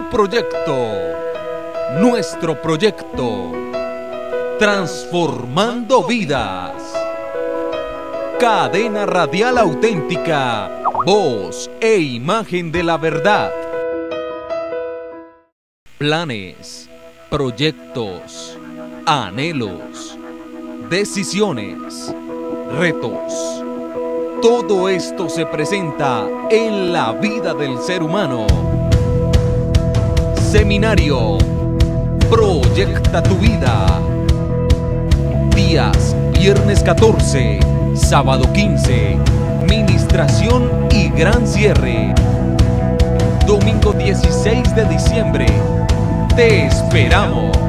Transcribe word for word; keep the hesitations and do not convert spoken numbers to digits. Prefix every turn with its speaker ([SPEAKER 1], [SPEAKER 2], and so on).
[SPEAKER 1] Tu proyecto, nuestro proyecto, transformando vidas. Cadena radial auténtica, voz e imagen de la verdad. Planes, proyectos, anhelos, decisiones, retos. Todo esto se presenta en la vida del ser humano. Seminario Proyecta tu vida. Días viernes catorce, sábado quince, ministración y gran cierre. Domingo dieciséis de diciembre. Te esperamos.